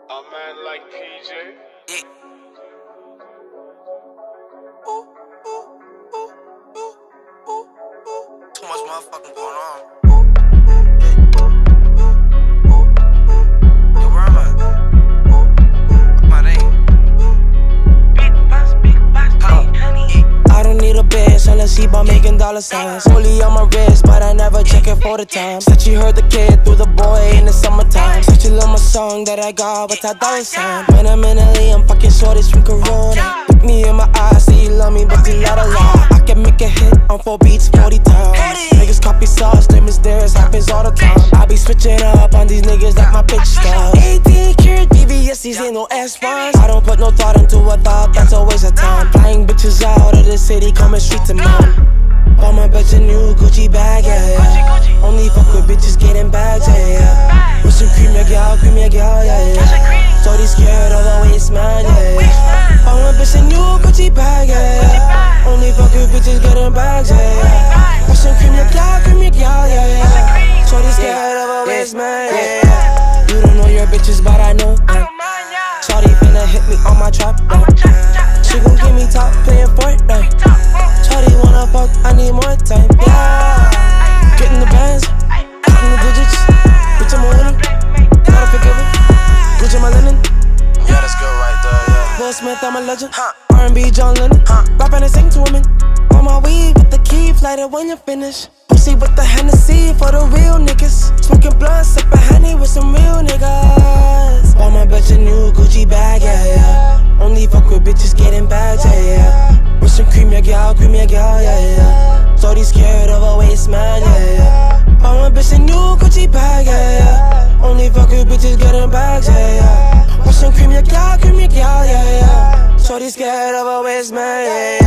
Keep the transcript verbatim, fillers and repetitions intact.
A man like P J. Yeah. Too much motherfucking going on. Yo, where am I? What's my name? Big boss, big boss, hey, honey. I don't need a bitch unless she bout making dollar signs. Rollie on my wrist, but I never check it for the time. Said she heard the kid through the boy in the summertime. Said she love my song that I got with Ty Dolla Sign. When I'm in L A, I'm fucking shorties from Corona. Look me in my eyes, say you love me, but you lot a lie. I can make a hit on four beats forty times. Niggas copy sauce, them is theirs, happens all the time. I be switching up on these niggas like my bitch stuff. eighteen karat V V S, these ain't no S ones. I don't put no thought into a thought, that's a waste of time. Flying bitches out of the city, coming straight to mine. Bought my bitch a new Gucci bag, yeah, yeah. Only fuck with bitches getting bags, yeah, yeah. With some cream, yeah, girl, cream, yeah, girl, yeah, yeah. So they scared of the waist, man, yeah, yeah. Bought my bitch a new Gucci bag, yeah, yeah. Only fuck with bitches getting bags, yeah, yeah. With some cream, yeah, girl, cream, yeah, girl, yeah, yeah. So they scared of the waist, man, yeah, yeah. You don't know your bitches, but I know, man. Shorty finna hit me on my trap, man. She gon' give me top, playing Fortnite. Shorty wanna fuck, I need more time, yeah. Getting the bands, counting the digits. Bitch, I'm a winner, not a forgiver. Gucci my linen. Yeah, that's good right there, yeah. Will Smith, I'm a legend. Huh. R and B, John Lennon. Huh. Rapping and sing to women. On my weed with the key, light it when you finish. Pussy with the Hennessy for the real niggas. Smoking blunts, sipping honey with some real niggas. Bought my bitch a new Gucci bag, yeah, yeah. Only fuck with bitches getting bags, yeah, yeah. With some cream, yeah, girl, cream, yeah, girl, yeah, yeah. So they scared of a waist, man, yeah, yeah. Bought my bitch a new Gucci bag, yeah, yeah. Only fuck with bitches getting bags, yeah, yeah. With some cream, yeah, girl, cream, yeah, girl, yeah, yeah. So they scared of a waist, man, yeah, yeah.